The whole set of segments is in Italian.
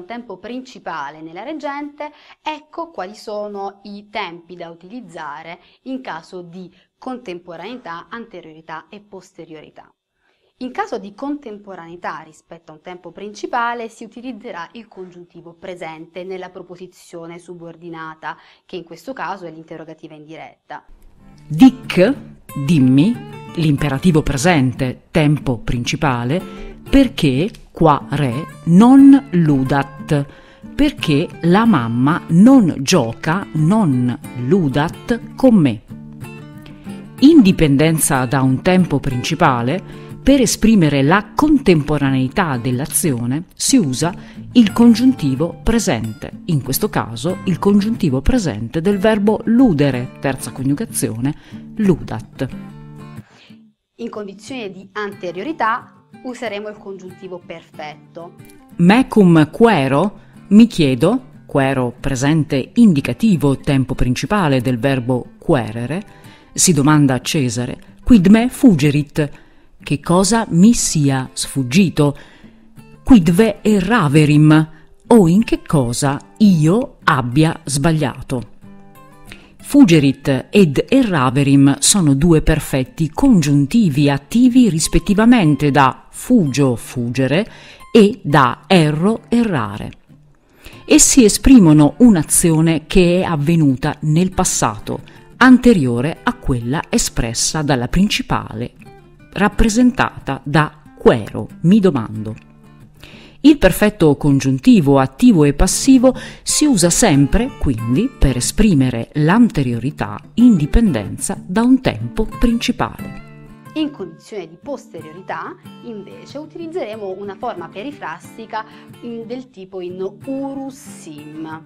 tempo principale nella reggente, ecco quali sono i tempi da utilizzare in caso di contemporaneità, anteriorità e posteriorità. In caso di contemporaneità rispetto a un tempo principale si utilizzerà il congiuntivo presente nella proposizione subordinata, che in questo caso è l'interrogativa indiretta. Dic, dimmi, l'imperativo presente, tempo principale, perché qua re non ludat, perché la mamma non gioca, non ludat con me. In dipendenza da un tempo principale, per esprimere la contemporaneità dell'azione si usa il congiuntivo presente, in questo caso il congiuntivo presente del verbo ludere, terza coniugazione, ludat. In condizione di anteriorità useremo il congiuntivo perfetto. Mecum quero, mi chiedo, quero presente indicativo, tempo principale del verbo querere, si domanda a Cesare, quid me fugerit, che cosa mi sia sfuggito, quid ve erraverim, o in che cosa io abbia sbagliato. Fugerit ed erraverim sono due perfetti congiuntivi attivi rispettivamente da fugio, fuggere, e da erro, errare. Essi esprimono un'azione che è avvenuta nel passato, anteriore a quella espressa dalla principale, rappresentata da quero, mi domando. Il perfetto congiuntivo attivo e passivo si usa sempre, quindi, per esprimere l'anteriorità in dipendenza da un tempo principale. In condizione di posteriorità, invece, utilizzeremo una forma perifrastica del tipo in urus sim.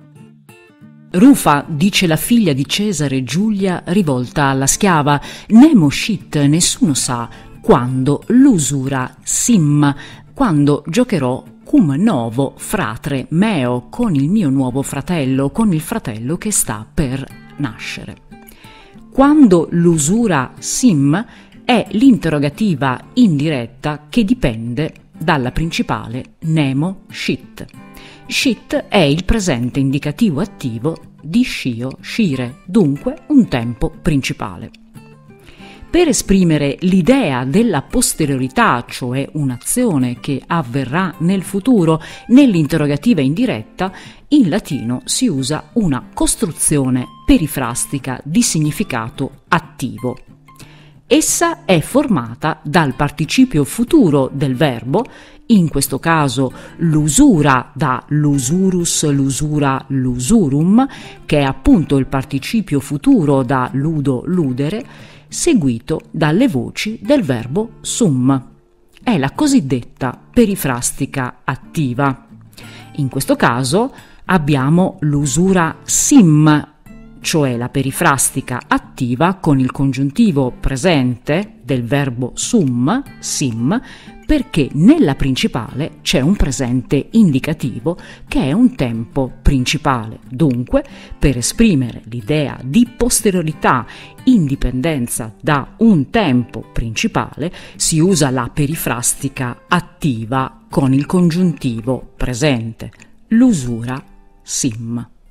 Rufa, dice la figlia di Cesare Giulia rivolta alla schiava, nemo scit, nessuno sa quando l'usura sim, quando giocherò cum novo fratre meo, con il mio nuovo fratello, con il fratello che sta per nascere. Quando l'usura sim è l'interrogativa indiretta che dipende dalla principale nemo scit. Scit è il presente indicativo attivo di scio, scire, dunque un tempo principale. Per esprimere l'idea della posteriorità, cioè un'azione che avverrà nel futuro, nell'interrogativa indiretta, in latino si usa una costruzione perifrastica di significato attivo. Essa è formata dal participio futuro del verbo, in questo caso l'usura da l'usurus, l'usura, l'usurum, che è appunto il participio futuro da ludo, ludere, seguito dalle voci del verbo sum. È la cosiddetta perifrastica attiva. In questo caso abbiamo l'usura sim, cioè la perifrastica attiva con il congiuntivo presente del verbo sum, sim, perché nella principale c'è un presente indicativo che è un tempo principale. Dunque, per esprimere l'idea di posteriorità in dipendenza da un tempo principale, si usa la perifrastica attiva con il congiuntivo presente, l'usura sim.